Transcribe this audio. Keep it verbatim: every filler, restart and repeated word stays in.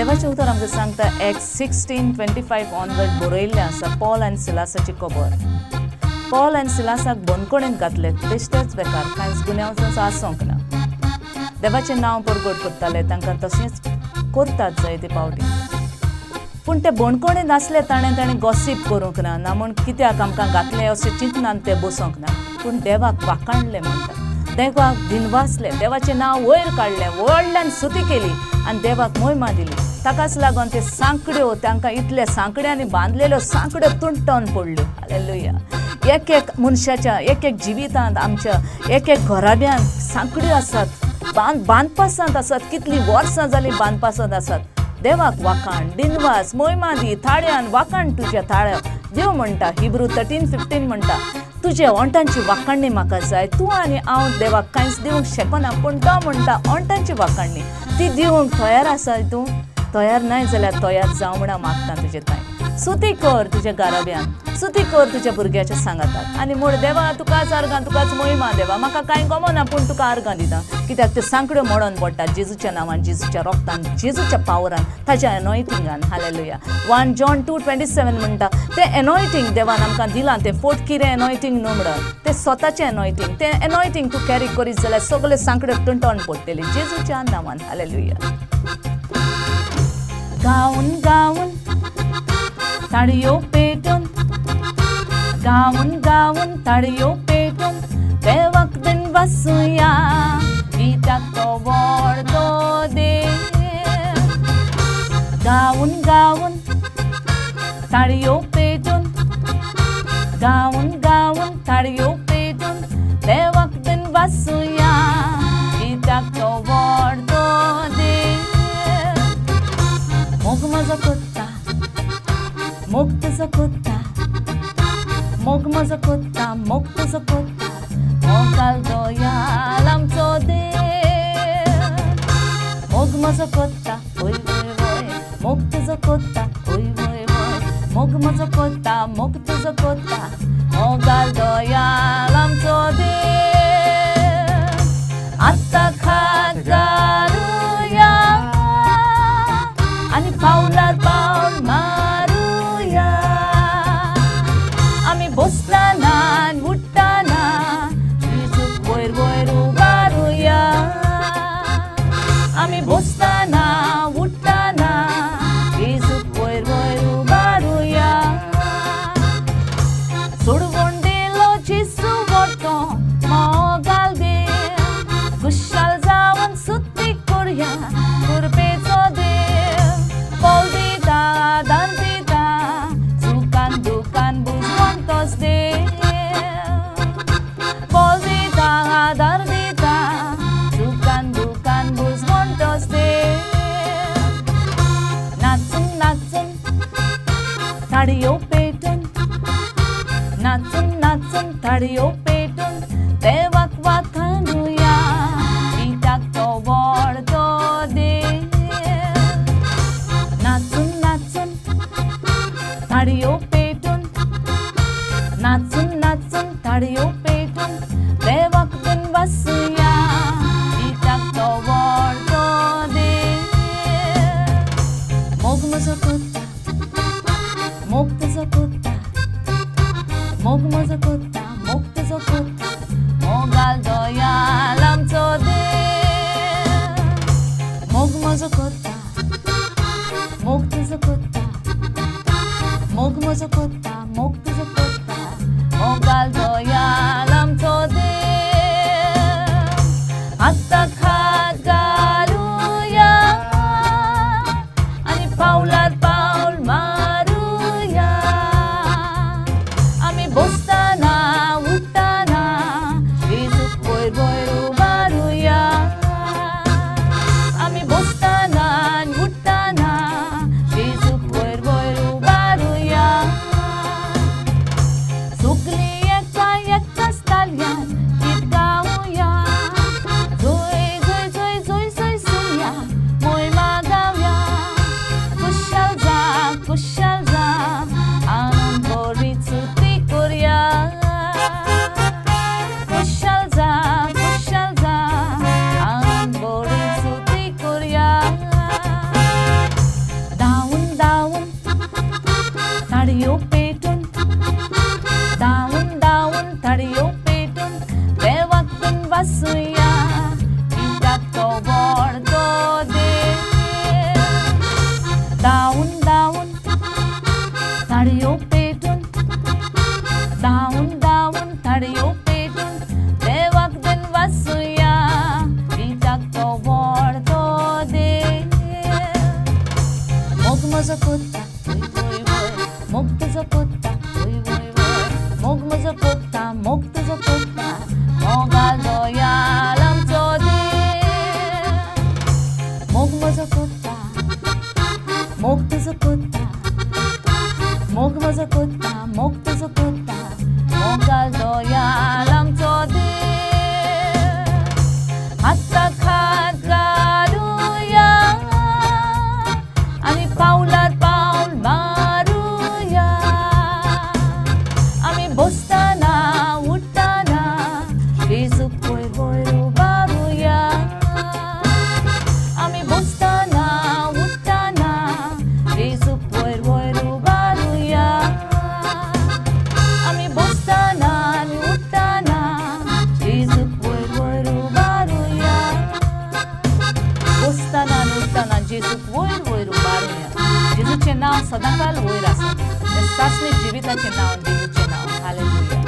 देवाचे उतर आमकां सांगता act sixteen twenty five onward बरयल्लें आसा पॉल आनी सिलासाची खबर. पॉल आनी सिलासाक बंदखणींत घातले बेश्टेच बेकार कांयच गुन्यांव आसूंक ना. देवाचें नांव परगट करताले तांकां तशेंच करतात जायते पावटी. पूण ते बंदखणींत आसले ताणें ताणें गॉसीप करूंक ना ना म्हूण कित्याक आमकां घातलें अशें चिंतनान ते बसूंक ना. पूण देवाक वाखाणलें म्हणटा. देवाक दिनवासलें देवाचें नांव वयर काडलें व्हडल्यान स्तुती केली आनी देवाक महिमा दिली. ताकाच लागून ते सांकड्यो तांकां इतले सांकड्यांनी बांदलेल्यो सांकड्यो तुंटोवन पडल्यो. हालेलुया. एक एक मनशाच्या एक एक जिवितांत आमच्या एक एक घराब्यान सांकड्यो आसात बांद बांदपासांत आसात. कितलीं वर्सां जालीं बांदपासांत आसात. देवाक वाखाण दिनवास महिमा दी थाळ्यान वाखाण तुज्या थाळ्या देव म्हणटा. हिब्रू थर्टीन फिफ्टीन म्हणटा तुज्या ओंटांची वाखाणणी म्हाका जाय. तूं आनी हांव देवाक कांयच दिवंक शकना पूण तो म्हणटा ओंटांची वाखाणणी ती दिवंक तयार आसा. तूं तयार नाय जाल्यार तयार जावं म्हणा मागता तुजे थंय. स्तुती कर तुज्या गाराब्यान स्तुती कर तुज्या भुरग्याच्या सांगातात आनी म्हण देवा तुकाच आर्गां तुकाच महिमा देवा म्हाका कांय गमना पूण तुका आर्गां दिता. कित्याक त्यो सांकड्यो मळोन पडटात जेजूच्या नांवान जेजूच्या रोगतान जेजूच्या पावरान ताच्या एनॉयटिंगान. Hallelujah. One John two twenty seven म्हणटा तें एनॉयटिंग देवान आमकां दिलां. तें फोट कितें एनॉयटिंग न्हू म्हणून तें स्वताचें एनॉयटिंग. तें एनॉयटिंग तूं कॅरी करीत जाल्यार सगळे सांकड्यो तुंटोवन पडटली जेजूच्या नांवान. हालेलुया. गावन गावन ताळयो पेटोवन गावन गावन ताळयो पेटोवन देवाक दिनवासुया कित्याक तो व्हडलो देव. गावन गावन ताळयो पेटोवन गावन गावन ताळयो पेटोवन देवाक दिनवासुया कित्याक तो व्हडलो देव. मोग म्हजो कोत्ता मोग तुजो कोत्ता मोग म्हजो कोत्ता मोग तुजो कोत्ता मोगाल दोयाल आमचो देव. मोग म्हजो कोत्ता वय वय वय मोग तुजो कोत्ता वय वय वय मोग म्हजो कोत्ता मोग तुजो कोत्ता मोगाल दोयाल आमचो देव. आत्ता खात घालुया आनी पावलार पावल मारुया. आमी बसतना उठ्ठाना जेजूक वयर वयर उबारुया. आमी बसतना उठ्ठाना जेजूक वयर वयर उबारुया. सोडवून दिलो जेजू वरतो मोगाल देव. खुशाल जावन स्तुती करुया कृपेचो देव. पोल दिता आदार दिता सुखान दुखान बुजवून तोच देव. पोल दिता आदार दिता सुखान दुखान बुजवून तोच देव. नाचून नाचून ताळयो पेटोवन नाचून नाचून ताळयो पेटोवन देवाक वाखाणुया कित्याक तो व्हडलो देव. नाचून नाचून ताळयो पेटोवन नाचून नाचून ताळयो पेटोवन देवाक दिनवासुया कित्याक तो व्हडलो देव. मोग म्हजो कोत्ता मोग तुजो कोत्ता मोग म्हजो कोत्ता मोग तुजो कोत्ता मोगाल दोयाल आमचो देव. मोग म्हजो कोत्ता मोग तुजो कोत्ता मोग म्हजो कोत्ता मोग तुजो कोत्ता मोगाल दोयाल आमचो देव. आत्ता खात घालुया आनी पावलार पावल मारुया. आमी बसतना उठ्ठाना जेजूक वयर वयर उबारुया. आमी बसतना उठ्ठाना जेजूक वयर वयर उबारुया. थडियो पेटून धावून धावून थडियो पेटून देवाकून बसूया कित्याक तो व्हडलो देव धावून धावून थडियो पेटून धावून धावून थडियो पेटून देवाकून बसूया कित्याक तो व्हडलो देव मोग म्हजो कोत्ता वोय वोय वोय मोग तुजो कोत्ता वोय वोय वोय मोग म्हजो कोत्ता मोग तुजो कोत्ता मोगाल दोयाल आमचो देव मोग म्हजो कोत्ता मोग तुजो कोत्ता मोग म्हजो कोत्ता मोग तुजो कोत्ता मोगाल दोयाल आमचो देव हाताक हात घालुया आमी पावलार पावल मारुया आमी बसताना उठताना जेजूक वयर वयर उबारुया आमी बसताना उठताना जेजूक वयर वयर उबारुया आमी बसताना आमी उठताना जेजूक वयर वयर उबारुया बसताना आनी उठताना जेजूक वयर वयर उबारुया जेजूचें नांव सदांकाल वयर आसा तें सासणें जिविताचें नांव जेजूचें नांव हालेलुया